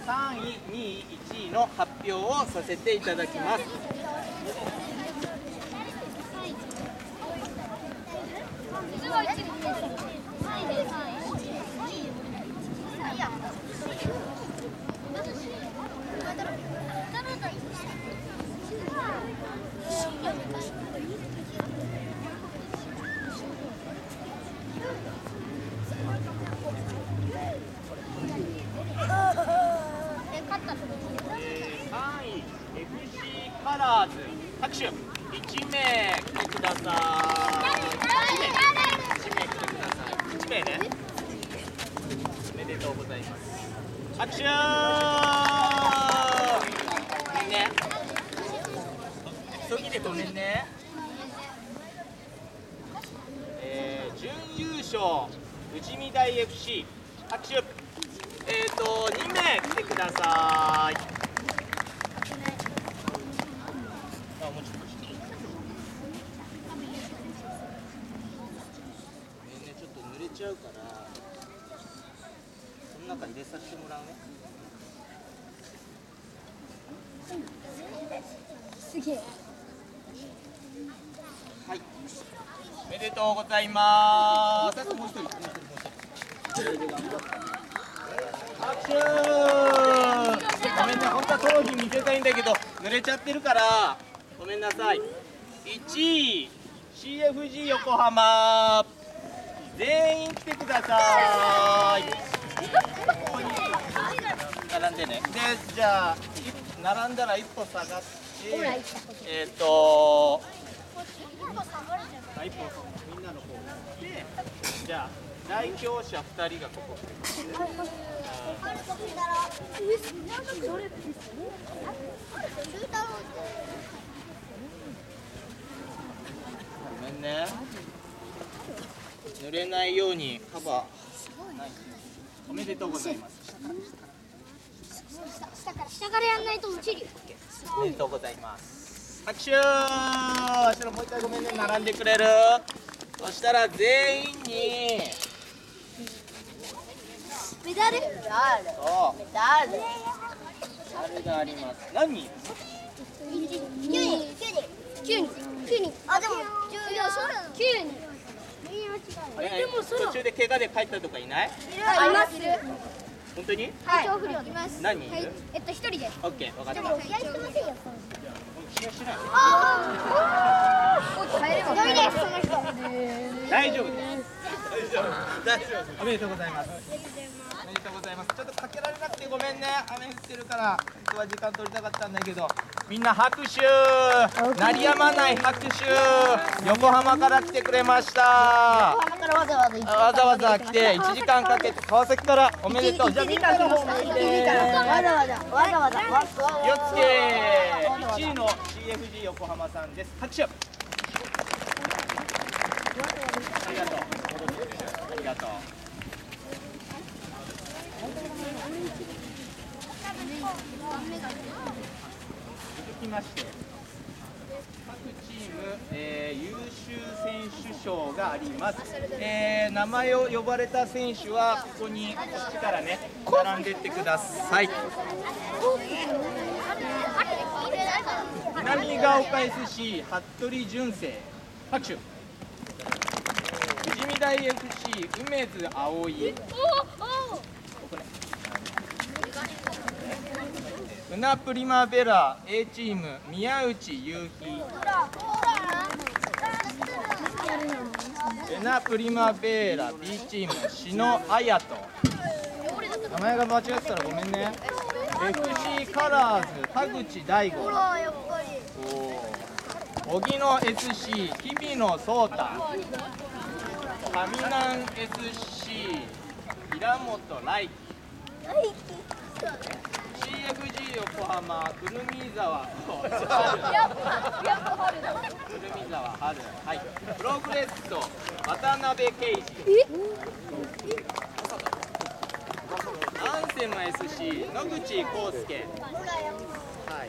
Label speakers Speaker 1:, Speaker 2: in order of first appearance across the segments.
Speaker 1: 3位、2位、1位の発表をさせていただきます。FC カラーズ拍手1名来てください。1名来てください。1名ね。おめでとうございます。拍手ね。急ぎでごめんね。準優勝富士見大 FC 拍手。2名来てください。もうちょっとしていい？ちょっと濡れちゃうから、その中入れさせてもらうね。
Speaker 2: すげえ。
Speaker 1: はい。おめでとうございます。もう一人、拍手。ごめんね、本当はトロフィー見せたいんだけど、濡れちゃってるから。ごめんなさい。1位 CFG 横浜全員来てください。ここに並んでね。で、じゃあ並んだら一歩下がって一歩みんなの方で、じゃあ代表者2人がここ。ごめんね。濡れないようにカバー。おめでとうございます。
Speaker 2: 下からやんないと落ちるよ。
Speaker 1: おめでとうございます。拍手。そしたらもう一回ごめんね、並んでくれる？そしたら全員に
Speaker 2: メダル？
Speaker 1: そう。メダルがあります。何人？
Speaker 2: 9人。あ、でも9人。でも
Speaker 1: 途中で怪我で帰ったとかいない？
Speaker 2: います。
Speaker 1: 本当に？
Speaker 2: 体調不良います。
Speaker 1: 何人いる？
Speaker 2: 1人です。
Speaker 1: オッケー、わかった。
Speaker 2: 試合してませんよ。
Speaker 1: 試合しない。大丈夫です。大丈夫。おめでとうございます。おめでとうございます。ちょっとかけられなくてごめんね。雨降ってるから本当は時間取りたかったんだけど、みんな拍手。鳴りやまない拍手。横浜から来てくれました。
Speaker 2: 横浜からわざ
Speaker 1: わざ来て1時間かけて川崎からおめでとう。じゃあみんなの方向いて。
Speaker 2: わざわざ。
Speaker 1: 気をつけ。1位の CFG 横浜さんです。拍手。ありがとう。ありがとう。続きまして、各チーム、優秀選手賞があります。名前を呼ばれた選手はここにこっちからね並んでってください。南ヶ丘 SC 服部純正拍手。富士見大 FC 梅津葵ここね。ウナプリマベラ A チーム宮内優希。ウナプリマベラ B チーム篠彩人。名前が間違ってたらごめんね。FC カラーズ田口大吾。荻野 SC 日比野壮太。上南 SC 平本来輝。CFG 横浜くるみ沢くるみ沢春。はい。プログレッソ渡辺圭司。アンセム SC 野口康介。はい。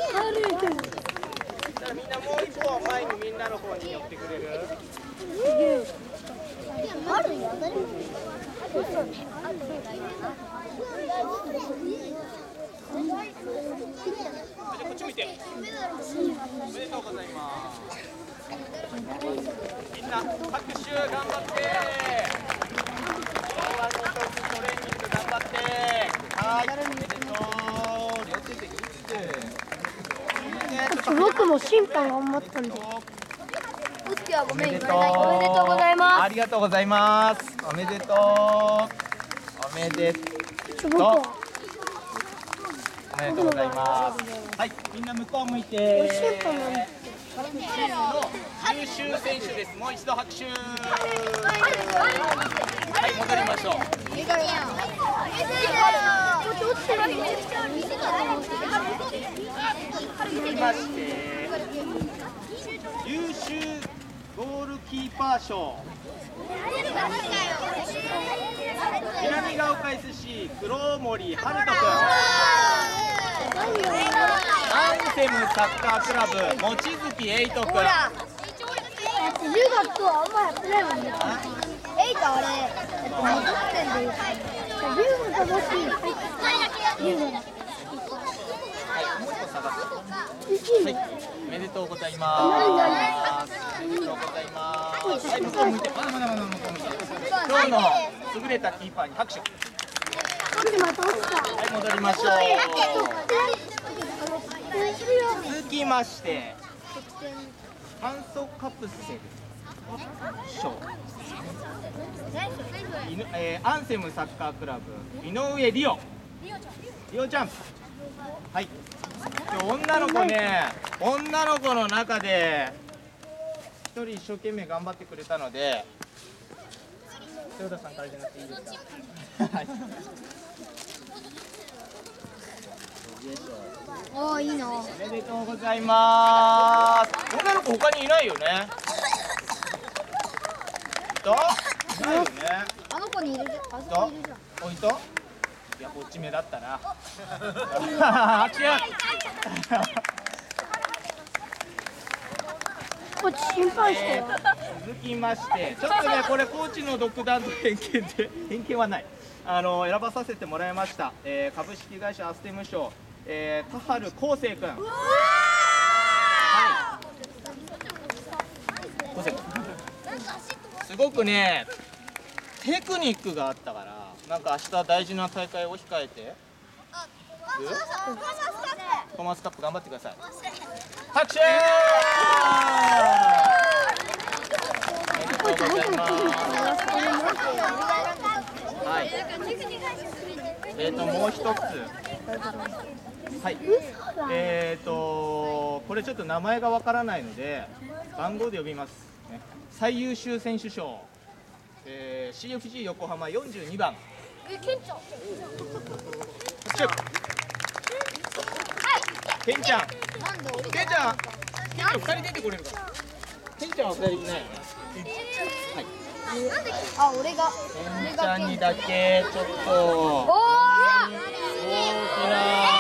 Speaker 1: じゃあみんなもう一歩前にみんなの方に寄ってくれる？ じゃあこっち向いて。おめでとうございます。みんな拍手頑張って。昭和のトレーニング頑張って。はい、おめでとう。両手でいいって。
Speaker 2: 僕も審判頑張ったんで。
Speaker 3: おつきはごめん言われない。
Speaker 2: おめでとうございます。
Speaker 1: ありがとうございます。おめでとう。おめでとう。おめでとうございます。はい、みんな向こう向いて。チームの優秀選手です。もう一度拍手。はい、戻りましょう。続きまして、優秀ゴールキーパー賞。南ヶ丘 SC 黒森春人君。アンセムサッカークラブ望月エイト君。
Speaker 2: 中学はあんまやってないもんね。エイトあれ、20点で言う。龍がもし入って龍が。
Speaker 1: もう一個下がって。はい、おめでとうございます。おめでとうございます。はい、向こう向いて、まだまだ向こう向いて。今日の優れたキーパーに拍手。はい、戻りましょう。続きまして、酸素カプセル賞。アンセムサッカークラブ井上リオ。リオちゃん。はい。今日女の子ね、女の子の中で一人一生懸命頑張ってくれたので、豊田さんからじゃなくていいですか。はい。
Speaker 2: おー、いいな。
Speaker 1: おめでとうございます。女の子他にいないよね。いた？いないよね。
Speaker 2: あの子にいるじゃん。あそこいるじゃん。
Speaker 1: おいと？いや、こっち目だったな。拍手。
Speaker 2: こっち心配してよ。
Speaker 1: 続きまして、ちょっとね、これコーチの独断と偏見で、偏見はない。選ばさせてもらいました。株式会社アステム賞、田原康生君。はい。康生君。すごくね、テクニックがあったから、なんか明日大事な大会を控えて。トマスカップ頑張ってください。拍手。ありがとうございます。はい。もう一つ。はい。これちょっと名前がわからないので番号で呼びます。ね、最優秀選手賞。CFG 横浜42番。ケンちゃん。ケンちゃん。2人出てこれるから。ケンちゃんは2人いないよね。はい。
Speaker 2: あ、俺が。
Speaker 1: ケンちゃんにだけちょっと大きな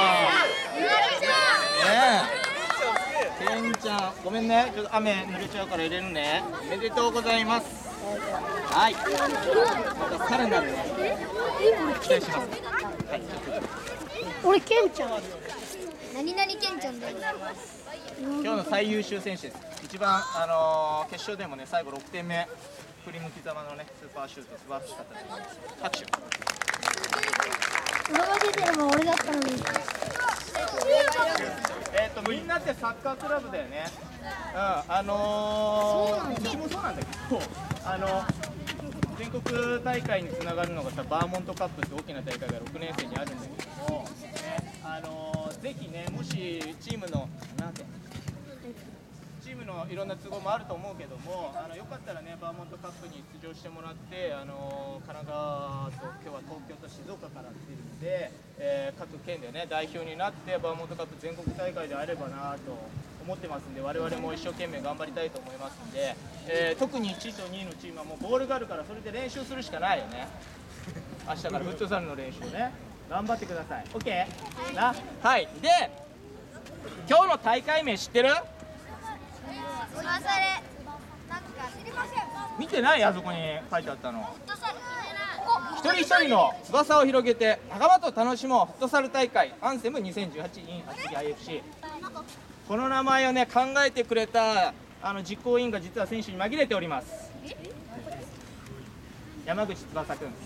Speaker 1: ケンちゃん、ごめんね、ちょっと雨濡れちゃうから入れるね。おめでとうございます。はい。またさらなるね。期待します。はい。
Speaker 2: 俺ケンちゃん。何々ケンちゃんだよ。
Speaker 1: 今日の最優秀選手です。一番決勝でもね、最後6点目振り向きざまのねスーパーシュート素晴らしかったと思います。拍手。
Speaker 2: 俺が出てれば俺だったのに。
Speaker 1: みんなってサッカークラブだよね。うちもそうなんだけど、全国大会につながるのがさ、バーモントカップって大きな大会が6年生にあるんだけども、ぜひね、もしチームのいろんな都合もあると思うけども、よかったらね、バーモントカップに出場してもらって、神奈川と今日は東京と静岡から来てるので、各県でね代表になってバーモントカップ全国大会であればなと思ってますんで、我々も一生懸命頑張りたいと思いますんで、特に1位と2位のチームはもうボールがあるから、それで練習するしかないよね。明日からフットサルの練習ね、頑張ってください。 OK な。はい。で、今日の大会名知ってる？見てない？あそこに書いてあったの。 一人一人の翼を広げて仲間と楽しもうフットサル大会アンセム2018 in 厚木 IFC。この名前をね考えてくれた実行委員が実は選手に紛れております。山口翼くん。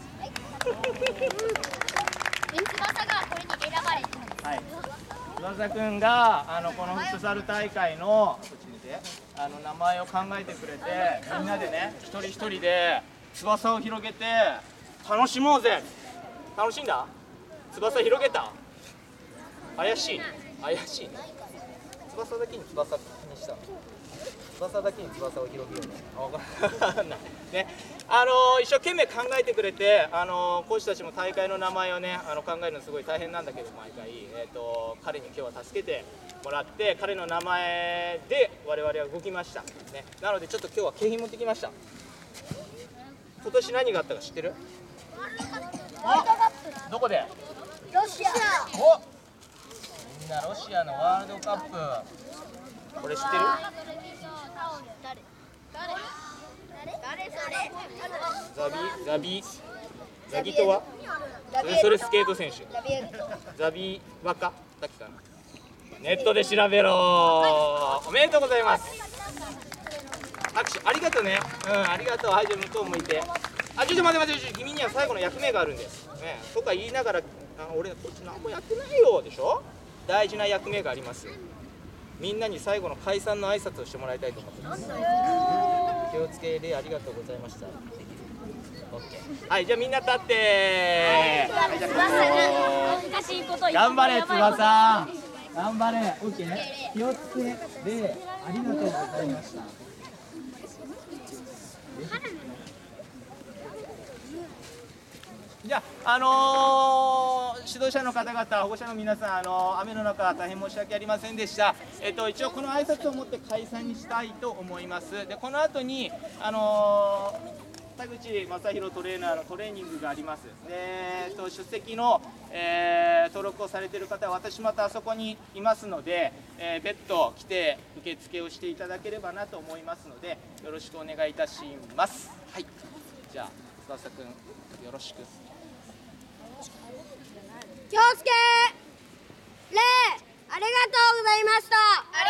Speaker 2: 翼がこれに選ばれた。
Speaker 1: はい。翼くんがこのフットサル大会のこっち見て名前を考えてくれて、みんなでね一人一人で翼を広げて楽しもうぜ。楽しんだ？翼広げた？怪しい。怪しいね。翼だけに翼にした。翼だけに翼を広げようね。わかんない。ね、一生懸命考えてくれて、コーチたちも大会の名前をね、考えるのすごい大変なんだけど、毎回、彼に今日は助けてもらって、彼の名前で我々は動きました。ね、なので、ちょっと今日は景品持ってきました。今年何があったか知ってる？どこで？
Speaker 2: ロシア。
Speaker 1: お、みんなロシアのワールドカップ。これ知ってる？ザギトワ？それスケート選手。ザビワカだっけかな。ネットで調べろ。おめでとうございます。拍手ありがとうね。ありがとう。はい、じゃあ向こう向いて。ちょっと待って、君には最後の役目があるんです。ね、とか言いながら、俺こっち何もやってないよでしょ。大事な役目がありますよ。みんなに最後の解散の挨拶をしてもらいたいと思ってます。気をつけでありがとうございました。はい、じゃあみんな立って。頑張れ翼。頑張れ。オッケー。気をつけでありがとうございました。じゃあ、指導者の方々、保護者の皆さん、雨の中大変申し訳ありませんでした。一応この挨拶をもって解散にしたいと思います。で、この後に田口正弘トレーナーのトレーニングがあります。で、出席の、登録をされている方は私またあそこにいますので、別途来て受付をしていただければなと思いますので、よろしくお願いいたします。はい。じゃあ翼くんよろしく。
Speaker 2: 気をつけ。礼ありがとうございました。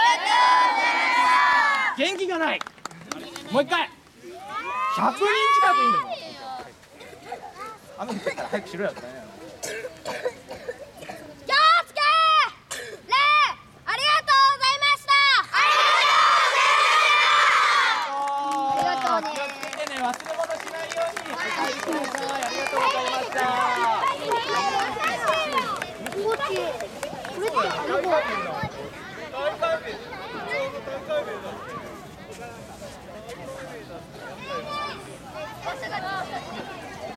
Speaker 1: 元気がない。もう一回。100人近くいるの。雨降ってから早くしろよ。気をつけ。礼ありがとうございました。ありがとうね。気をつけてね。忘れ物しないように。ありがとうございました。
Speaker 2: こっち。